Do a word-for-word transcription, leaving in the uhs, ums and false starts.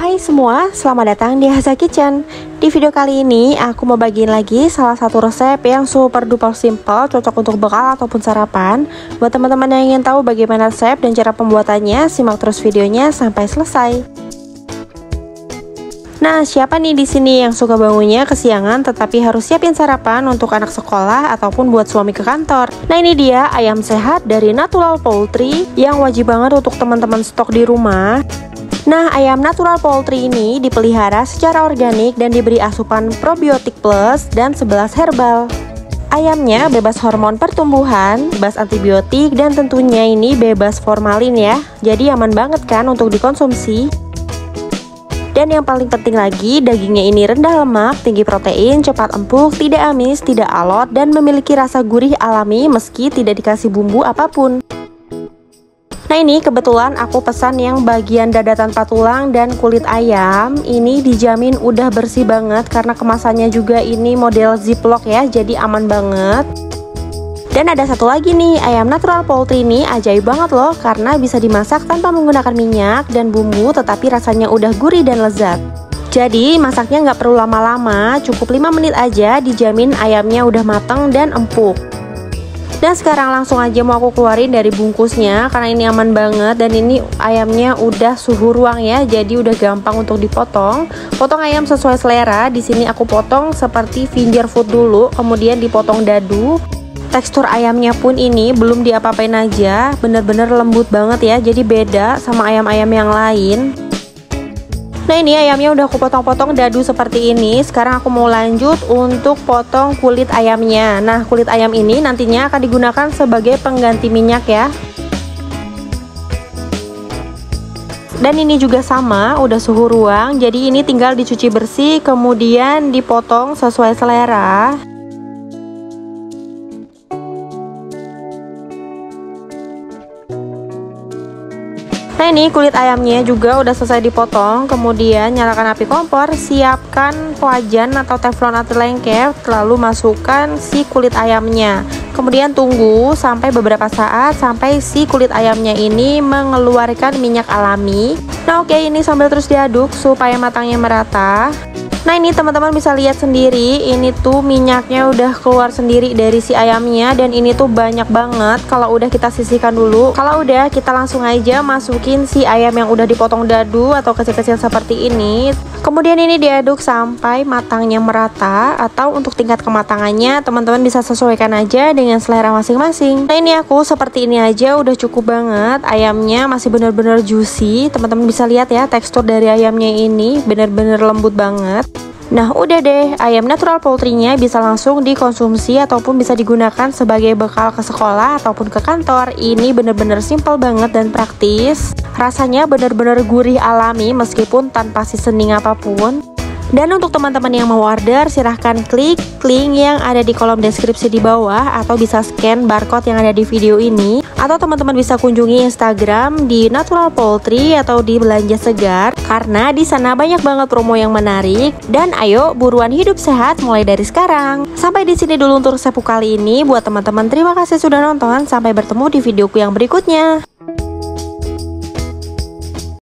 Hai semua, selamat datang di Haza Kitchen. Di video kali ini aku mau bagiin lagi salah satu resep yang super duper simple, cocok untuk bekal ataupun sarapan. Buat teman-teman yang ingin tahu bagaimana resep dan cara pembuatannya, simak terus videonya sampai selesai. Nah, siapa nih di sini yang suka bangunnya kesiangan tetapi harus siapin sarapan untuk anak sekolah ataupun buat suami ke kantor? Nah, ini dia ayam sehat dari Natural Poultry yang wajib banget untuk teman-teman stok di rumah. Nah, ayam Natural Poultry ini dipelihara secara organik dan diberi asupan probiotik plus dan sebelas herbal. Ayamnya bebas hormon pertumbuhan, bebas antibiotik, dan tentunya ini bebas formalin ya. Jadi aman banget kan untuk dikonsumsi. Dan yang paling penting lagi, dagingnya ini rendah lemak, tinggi protein, cepat empuk, tidak amis, tidak alot, dan memiliki rasa gurih alami meski tidak dikasih bumbu apapun. Nah, ini kebetulan aku pesan yang bagian dada tanpa tulang dan kulit ayam. Ini dijamin udah bersih banget karena kemasannya juga ini model ziplock ya, jadi aman banget. Dan ada satu lagi nih, ayam Natural Poultry ini ajaib banget loh karena bisa dimasak tanpa menggunakan minyak dan bumbu, tetapi rasanya udah gurih dan lezat. Jadi masaknya nggak perlu lama-lama, cukup lima menit aja, dijamin ayamnya udah mateng dan empuk. Dan sekarang langsung aja mau aku keluarin dari bungkusnya karena ini aman banget dan ini ayamnya udah suhu ruang ya, jadi udah gampang untuk dipotong. Potong ayam sesuai selera. Di sini aku potong seperti finger food dulu, kemudian dipotong dadu. Tekstur ayamnya pun ini belum diapa-apain aja, bener-bener lembut banget ya, jadi beda sama ayam-ayam yang lain. Nah, ini ayamnya udah aku potong-potong dadu seperti ini. Sekarang aku mau lanjut untuk potong kulit ayamnya. Nah, kulit ayam ini nantinya akan digunakan sebagai pengganti minyak ya. Dan ini juga sama, udah suhu ruang. Jadi ini tinggal dicuci bersih, kemudian dipotong sesuai selera. Nah, ini kulit ayamnya juga udah selesai dipotong. Kemudian nyalakan api kompor, siapkan wajan atau teflon anti lengket, lalu masukkan si kulit ayamnya. Kemudian tunggu sampai beberapa saat sampai si kulit ayamnya ini mengeluarkan minyak alami. Nah, oke, ini sambil terus diaduk supaya matangnya merata. Nah, ini teman-teman bisa lihat sendiri, ini tuh minyaknya udah keluar sendiri dari si ayamnya dan ini tuh banyak banget. Kalau udah kita sisihkan dulu. Kalau udah, kita langsung aja masukin si ayam yang udah dipotong dadu atau kecil-kecil seperti ini. Kemudian ini diaduk sampai matangnya merata, atau untuk tingkat kematangannya teman-teman bisa sesuaikan aja dengan selera masing-masing. Nah, ini aku seperti ini aja udah cukup banget. Ayamnya masih bener-bener juicy. Teman-teman bisa lihat ya, tekstur dari ayamnya ini bener-bener lembut banget. Nah, udah deh, ayam Natural Poultry-nya bisa langsung dikonsumsi ataupun bisa digunakan sebagai bekal ke sekolah ataupun ke kantor. Ini bener-bener simple banget dan praktis. Rasanya bener-bener gurih alami meskipun tanpa seasoning apapun. Dan untuk teman-teman yang mau order, silahkan klik link yang ada di kolom deskripsi di bawah atau bisa scan barcode yang ada di video ini. Atau teman-teman bisa kunjungi Instagram di Natural Poultry atau di Belanja Segar karena di sana banyak banget promo yang menarik. Dan ayo buruan hidup sehat mulai dari sekarang. Sampai di sini dulu untuk resepku kali ini. Buat teman-teman, terima kasih sudah nonton. Sampai bertemu di videoku yang berikutnya.